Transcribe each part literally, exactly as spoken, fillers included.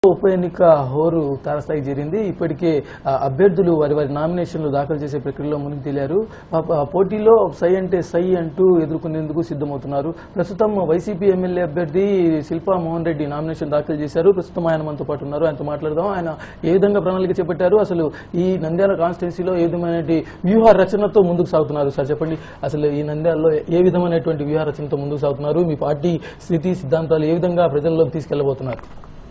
ఉప ఎన్నిక హోరు తారస్థాయి జరిగింది. ఇప్పటికే అభ్యర్థులు వారి వారి నామినేషన్లు దాఖలు చేసే ప్రక్రియలో మునిగి తేలారు. పోటీలో సై అంటే సై అంటూ ఎదుర్కొనేందుకు సిద్ధమవుతున్నారు. ప్రస్తుతం వైసీపీ ఎమ్మెల్యే అభ్యర్థి శిల్పా మోహన్ రెడ్డి నామినేషన్ దాఖలు చేశారు. ప్రస్తుతం ఆయన మనతో పాటు ఉన్నారు. ఆయనతో మాట్లాడదాం. ఆయన ఏ విధంగా ప్రణాళిక చేపట్టారు, అసలు ఈ నంద్యాల కాన్స్టిట్యున్సీలో ఏ విధమైన వ్యూహ రచనతో ముందుకు సాగుతున్నారు సార్ చెప్పండి. అసలు ఈ నంద్యాలలో ఏ విధమైనటువంటి వ్యూహ రచనతో ముందుకు సాగుతున్నారు, మీ పార్టీ స్థితి సిద్ధాంతాలు ఏ విధంగా ప్రజల్లోకి తీసుకెళ్లబోతున్నారు?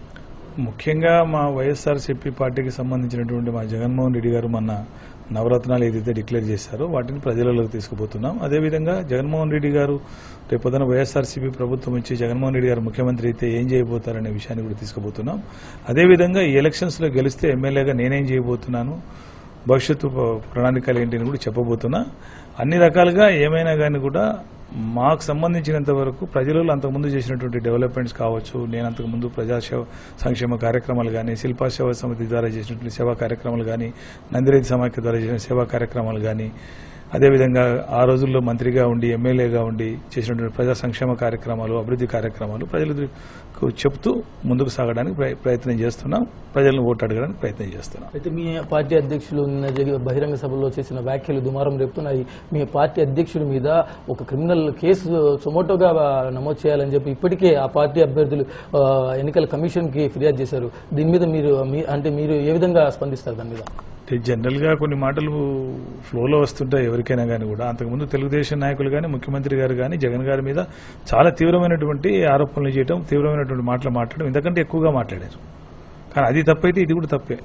ముఖ్యంగా మా వైఎస్ఆర్సీపీ పార్టీకి సంబంధించినటువంటి మా జగన్మోహన్ రెడ్డి గారు మొన్న నవరత్నాలు ఏదైతే డిక్లేర్ చేశారో వాటిని ప్రజలలోకి తీసుకుపోతున్నాం. అదేవిధంగా జగన్మోహన్ రెడ్డి గారు రేపొద్దున వైఎస్ఆర్సీపీ ప్రభుత్వం వచ్చి జగన్మోహన్ రెడ్డి గారు ముఖ్యమంత్రి అయితే ఏం చేయబోతారనే విషయాన్ని కూడా తీసుకుపోతున్నాం. అదేవిధంగా ఈ ఎలక్షన్స్ లో గెలిస్తే ఎమ్మెల్యేగా నేనేం చేయబోతున్నాను, భవిష్యత్తు ప్రణాళికలు ఏంటి కూడా చెప్పబోతున్నా. అన్ని రకాలుగా ఏమైనా కానీ కూడా మాకు సంబంధించినంత వరకు ప్రజలలో అంతకుముందు చేసినటువంటి డెవలప్మెంట్స్ కావచ్చు, నేను అంతకుముందు ప్రజాసేవ సంక్షేమ కార్యక్రమాలు కానీ, శిల్పా సేవా సమితి ద్వారా చేసినటువంటి సేవా కార్యక్రమాలు కానీ, నందిరెడ్డి సమాఖ్య ద్వారా చేసిన సేవా కార్యక్రమాలు కానీ, అదేవిధంగా ఆ రోజుల్లో మంత్రిగా ఉండి ఎమ్మెల్యేగా ఉండి చేసినటువంటి ప్రజా సంక్షేమ కార్యక్రమాలు, అభివృద్ధి కార్యక్రమాలు ప్రజలకు చెప్తూ ముందుకు సాగడానికి ప్రయత్నం చేస్తున్నాం. ప్రజలను ఓటు అడగడానికి ప్రయత్నం చేస్తున్నాం. అయితే మీ పార్టీ అధ్యక్షులు నిన్న బహిరంగ సభలో చేసిన వ్యాఖ్యలు దుమారం రేపుతున్నాయి. మీ పార్టీ అధ్యక్షుడి మీద ఒక క్రిమినల్ కేసు సుమోటోగా నమోదు చేయాలని చెప్పి ఇప్పటికే ఆ పార్టీ అభ్యర్థులు ఎన్నికల కమిషన్ కి ఫిర్యాదు చేశారు. దీని మీద మీరు అంటే మీరు ఏ విధంగా స్పందిస్తారు దాని మీద? జనరల్ గా కొన్ని మాటలు ఫ్లోలో వస్తుంటాయి ఎవరికైనా కానీ కూడా. అంతకుముందు తెలుగుదేశం నాయకులు కానీ, ముఖ్యమంత్రి గారు కానీ జగన్ గారి మీద చాలా తీవ్రమైనటువంటి ఆరోపణలు చేయడం, తీవ్రమైనటువంటి మాటలు మాట్లాడడం ఇంతకంటే ఎక్కువగా మాట్లాడారు. కానీ అది తప్పైతే ఇది కూడా తప్పే.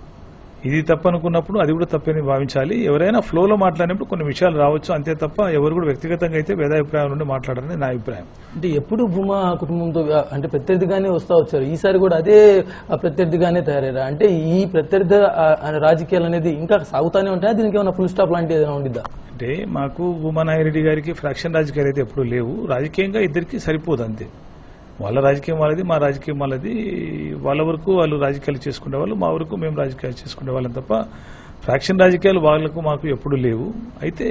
ఇది తప్పు అనుకున్నప్పుడు అది కూడా తప్పని భావించాలి. ఎవరైనా ఫ్లోలో మాట్లాడినప్పుడు కొన్ని విషయాలు రావచ్చు, అంతే తప్ప ఎవరు కూడా వ్యక్తిగతంగా అయితే భేదాభిప్రాయం నుండి మాట్లాడారని నా అభిప్రాయం. అంటే ఎప్పుడు భూమా కుటుంబంతో అంటే ప్రత్యర్థిగానే వస్తా వచ్చారు, ఈసారి కూడా అదే ప్రత్యర్థిగానే తయారయ్యారా? అంటే ఈ ప్రత్యర్థి రాజకీయాలు అనేది ఇంకా సాగుతానే ఉంటాయా, దీనికి ఏమైనా ఫుల్ స్టాప్ లాంటిది ఏదైనా ఉండిద్దా? అంటే మాకు భూమానాయురెడ్డి గారికి ఫ్రాక్షన్ రాజకీయాలు అయితే ఎప్పుడూ లేవు. రాజకీయంగా ఇద్దరికి సరిపోదు అంతే. వాళ్ళ రాజకీయం వాళ్ళది, మా రాజకీయం వాళ్ళది. వాళ్ళ వరకు వాళ్ళు రాజకీయాలు చేసుకునే వాళ్ళు, మా వరకు మేము రాజకీయాలు చేసుకునే వాళ్ళం తప్ప ఫ్రాక్షన్ రాజకీయాలు వాళ్ళకు మాకు ఎప్పుడు లేవు. అయితే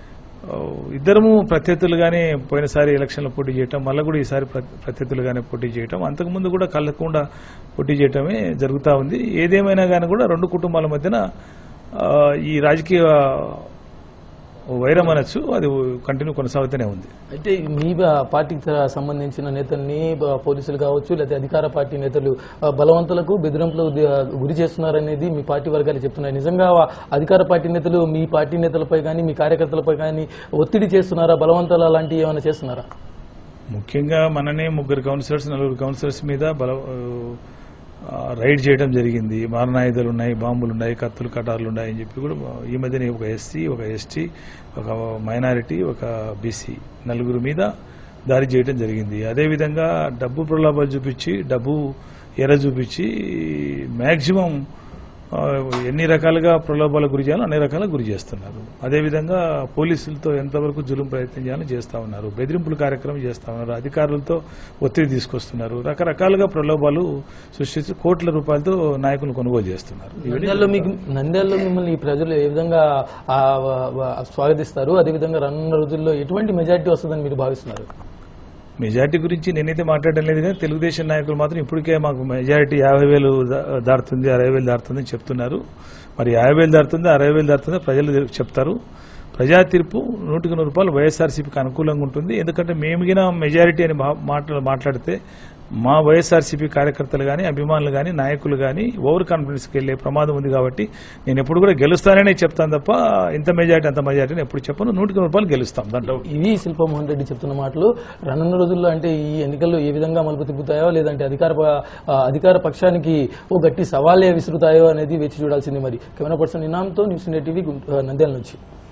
ఇద్దరము ప్రత్యర్థులుగానే పోయినసారి ఎలక్షన్లో పోటీ చేయటం, మళ్ళీ కూడా ఈసారి ప్రత్యర్థులుగానే పోటీ చేయటం, అంతకుముందు కూడా కళ్ళకుండా పోటీ చేయటమే జరుగుతూ ఉంది. ఏదేమైనా కానీ కూడా రెండు కుటుంబాల మధ్యన ఈ రాజకీయ వైరం అనొచ్చు, అది కంటిన్యూ కొనసాగుతూనే ఉంది. అయితే మీ పార్టీకి సంబంధించిన నేతల్ని పోలీసులు కావచ్చు లేదా అధికార పార్టీ నేతలు బలవంతులకు బెదిరింపులకు గురి చేస్తున్నారనేది మీ పార్టీ వర్గాలు చెప్తున్నాయి. నిజంగా అధికార పార్టీ నేతలు మీ పార్టీ నేతలపై కానీ మీ కార్యకర్తలపై కానీ ఒత్తిడి చేస్తున్నారా, బలవంతాలు అలాంటివి ఏమైనా చేస్తున్నారా? ముఖ్యంగా మననే ముగ్గురు కౌన్సిలర్స్ నలుగురు కౌన్సిలర్స్ మీద బల రైడ్ చేయడం జరిగింది. మారణాయుధాలు ఉన్నాయి, బాంబులు ఉన్నాయి, కత్తులు కటార్లు ఉన్నాయి అని చెప్పి కూడా ఈ మధ్యనే ఒక ఎస్సీ, ఒక ఎస్టీ, ఒక మైనారిటీ, ఒక బీసీ నలుగురు మీద దాడి చేయడం జరిగింది. అదేవిధంగా డబ్బు ప్రలోభాలు చూపించి, డబ్బు ఎర చూపించి మ్యాక్సిమం ఎన్ని రకాలుగా ప్రలోభాలకు గురి చేయాలో అన్ని రకాలుగా గురి చేస్తున్నారు. అదేవిధంగా పోలీసులతో ఎంతవరకు జులుం ప్రయత్నం చేయాలని చేస్తా ఉన్నారు, బెదిరింపుల కార్యక్రమం చేస్తా ఉన్నారు, అధికారులతో ఒత్తిడి తీసుకొస్తున్నారు, రకరకాలుగా ప్రలోభాలు సృష్టించి కోట్ల రూపాయలతో నాయకులు కొనుగోలు చేస్తున్నారు. నంద్యాలలో మిమ్మల్ని ప్రజలు ఏ విధంగా స్వాగతిస్తారు, అదేవిధంగా రానున్న రోజుల్లో ఎటువంటి మెజారిటీ వస్తుందని మీరు భావిస్తున్నారు? మెజారిటీ గురించి నేనైతే మాట్లాడడం లేదు, కానీ తెలుగుదేశం నాయకులు మాత్రం ఇప్పటికే మాకు మెజారిటీ యాభై వేలు దాటుతుంది, అరవై వేలు దాటుతుందని చెప్తున్నారు. మరి యాభై వేలు దాటుతుంది, అరవై వేలు దాటుతుంది ప్రజలు చెప్తారు. ప్రజా తీర్పు నూటికి నూరు రూపాయలు వైఎస్ఆర్సీపీకి అనుకూలంగా ఉంటుంది. ఎందుకంటే మేముగిన మెజారిటీ అని మాట్లాడితే మా వైఎస్ఆర్సీపీ కార్యకర్తలు కానీ, అభిమానులు కానీ, నాయకులు కానీ ఓవర్ కాన్ఫిడెన్స్కి వెళ్లే ప్రమాదం ఉంది. కాబట్టి నేను ఎప్పుడు కూడా గెలుస్తాననే చెప్తాను తప్ప ఇంత మెజారిటీ అంత మెజారిటీ ఎప్పుడు చెప్పను. నూటికి రూపాయలు గెలుస్తాం. దాంట్లో ఇవి శిల్పా మోహన్ రెడ్డి చెప్తున్న మాటలు. రానున్న రోజుల్లో అంటే ఈ ఎన్నికల్లో ఏ విధంగా మలుపు తిప్పుతాయో, లేదంటే అధికార అధికార పక్షానికి ఓ గట్టి సవాలే విసురుతాయో అనేది వేచి చూడాల్సింది. మరి కెమెరా పర్సన్ ఇనామ్తో న్యూస్ ఇండియా టీవీ నంద్యాల నుంచి.